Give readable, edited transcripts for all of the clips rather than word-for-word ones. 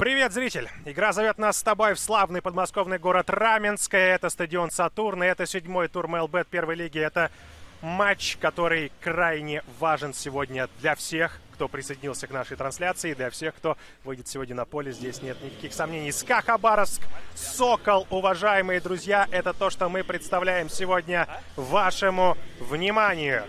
Привет, зритель! Игра зовет нас с тобой в славный подмосковный город Раменское. Это стадион Сатурн, и это 7-й тур МЛБ первой лиги. Это матч, который крайне важен сегодня для всех, кто присоединился к нашей трансляции, для всех, кто выйдет сегодня на поле. Здесь нет никаких сомнений. СКА Хабаровск, Сокол, уважаемые друзья, это то, что мы представляем сегодня вашему вниманию.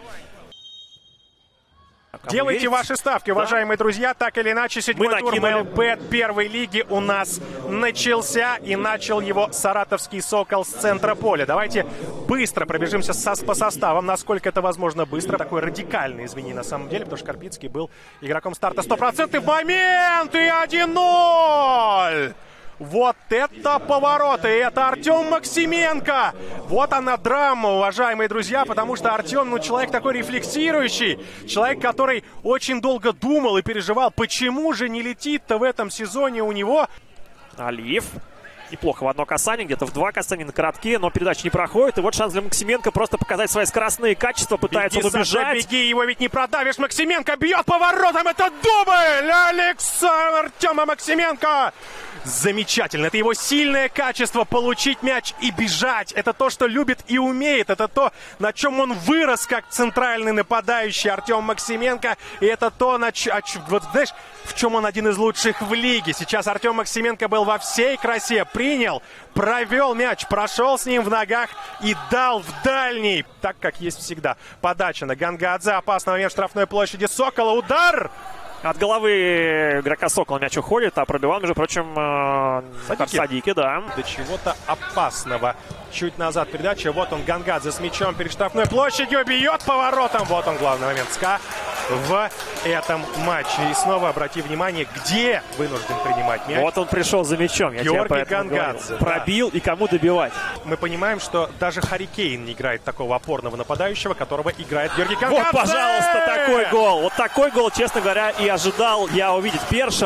Делайте ваши ставки, уважаемые друзья. Так или иначе, 7-й тур МЛБ первой лиги у нас начался. И начал его саратовский «Сокол» с центра поля. Давайте быстро пробежимся по составам, насколько это возможно быстро. Такое радикальное изменение на самом деле, потому что Карпицкий был игроком старта 100%. Момент! И 1-0! Вот это повороты! Это Артем Максименко! Вот она драма, уважаемые друзья, потому что Артем, человек такой рефлексирующий, человек, который очень долго думал и переживал, почему же не летит-то в этом сезоне у него. Алиев. Неплохо в одно касание, где-то в два касания на коротке, но передача не проходит. И вот шанс для Максименко просто показать свои скоростные качества. Пытается он убежать. Саша, беги, его ведь не продавишь. Максименко бьет поворотом. Это дубль Артема Максименко. Замечательно. Это его сильное качество — получить мяч и бежать. Это то, что любит и умеет. Это то, на чем он вырос как центральный нападающий Артем Максименко. И это то, вот знаешь, в чем он один из лучших в лиге. Сейчас Артем Максименко был во всей красе. Принял, провел мяч, прошел с ним в ногах и дал в дальний. Так, как есть всегда. Подача на Гангадзе. Опасный момент в штрафной площади Сокола. Удар! От головы игрока Сокола мяч уходит, а пробивал, между прочим, Садики, да. До чего-то опасного. Чуть назад передача. Вот он, Гангадзе с мячом перед штрафной площадью. Бьет поворотом. Вот он, главный момент СКА в этом матче. И снова обрати внимание, где вынужден принимать мяч. Вот он пришел за мячом. Георгий Гангадзе. Пробил, и кому добивать. Мы понимаем, что даже Харри Кейн не играет такого опорного нападающего, которого играет Георгий Гангадзе. Вот, пожалуйста, такой гол. Вот такой гол, честно говоря, и ожидал я увидеть. Першин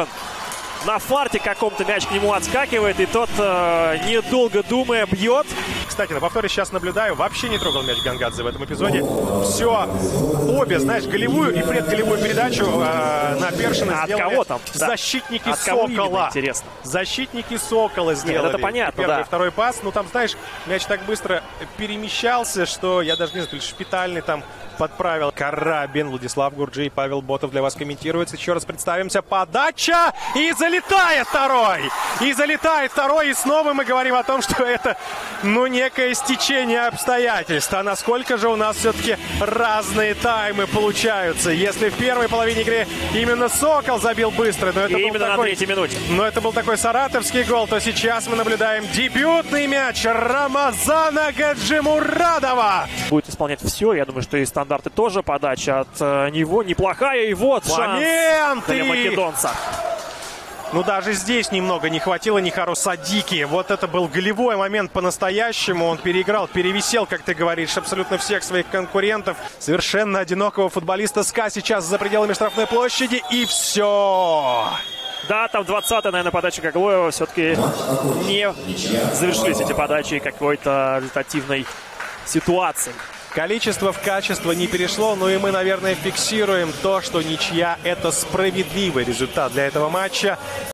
на фарте каком-то мяч к нему отскакивает, и тот, недолго думая, бьет. Кстати, на повторе сейчас наблюдаю, вообще не трогал мяч Гангадзе в этом эпизоде. Все, обе, знаешь, голевую и предголевую передачу на Першина сделали. От кого там? Защитники от кого Сокола. Именно, интересно. Защитники Сокола сделали. Нет, это понятно, первый, да. Второй пас. Ну, там, знаешь, мяч так быстро перемещался, что я даже не знаю, Шпитальный там подправил. Карабин, Владислав Гурджи и Павел Ботов для вас комментируется. Еще раз представимся. Подача! И залетает второй! И залетает второй. И снова мы говорим о том, что это, некое стечение обстоятельств. А насколько же у нас все-таки разные таймы получаются. Если в первой половине игры именно Сокол забил быстро, но это был именно такой, на третьей минуте. Но это был такой саратовский гол, то сейчас мы наблюдаем дебютный мяч Рамазана Гаджимурадова. Будет исполнять все. Я думаю, что и стандарты тоже. Подача от него неплохая. И вот шанс для македонца. Даже здесь немного не хватило Нихару Садики. Вот это был голевой момент по-настоящему. Он переиграл, перевисел, как ты говоришь, абсолютно всех своих конкурентов. Совершенно одинокого футболиста СКА сейчас за пределами штрафной площади. И все. Да, там 20-я, наверное, подача Гаглоева. Все-таки не завершились эти подачи какой-то результативной ситуации. Количество в качество не перешло, и мы, наверное, фиксируем то, что ничья — это справедливый результат для этого матча.